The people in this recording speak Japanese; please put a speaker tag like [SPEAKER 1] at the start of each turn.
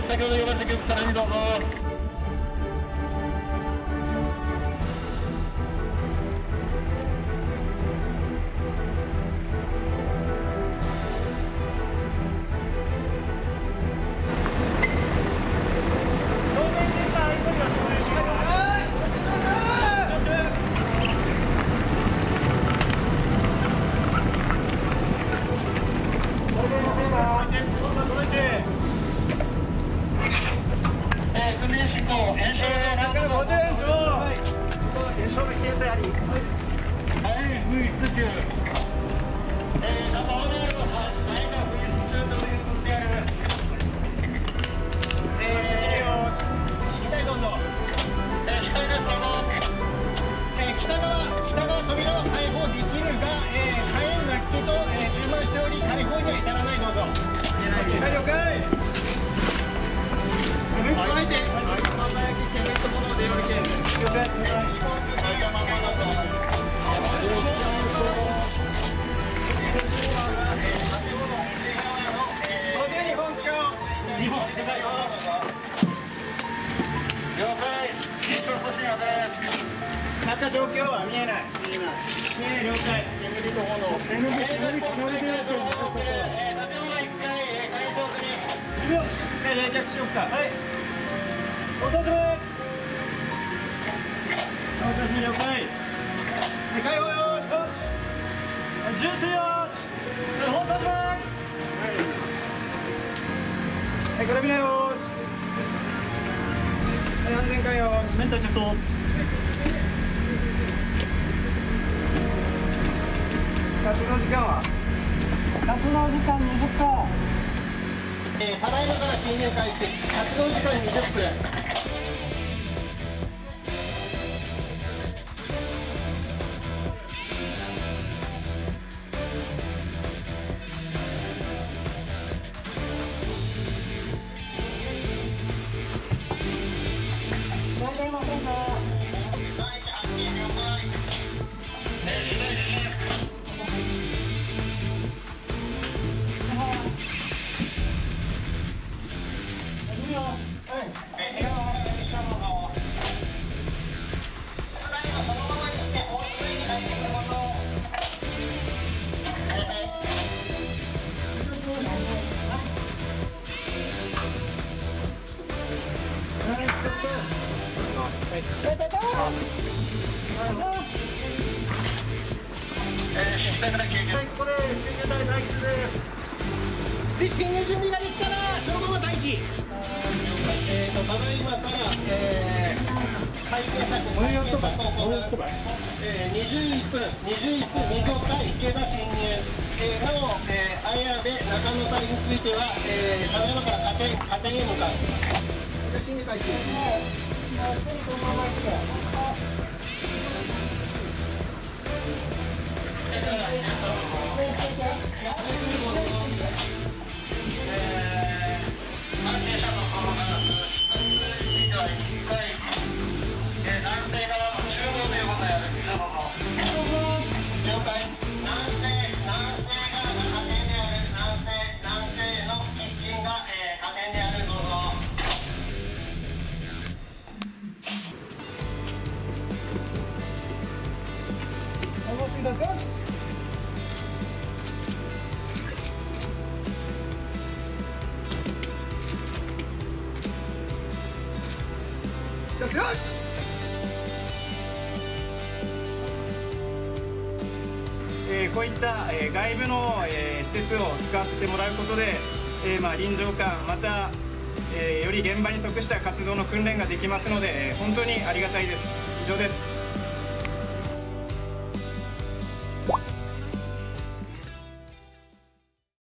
[SPEAKER 1] 先ほど呼ばれた曲さらにどうぞ。
[SPEAKER 2] 中状況は見えない。了解。煙と炎。冷却しようか。はい。お外め。了解。解放よし。銃声よし。放送め。はい、カラビナよし。はい、安全回よし。メンタル着装。活動時間は
[SPEAKER 1] 20分。ただいまから進入開始。活動時間20分。で、進入準備ができたらそのまま待機。ただいまから会計作業21分2秒間池田進入。なお、アイアで中野隊については、ただいまから加点へ向かう。進入開始。
[SPEAKER 2] よしよし。こういった、外部の、施設を使わせてもらうことで、臨場感また、より現場に即した活動の訓練ができますので、本当にありがたいです。以上です。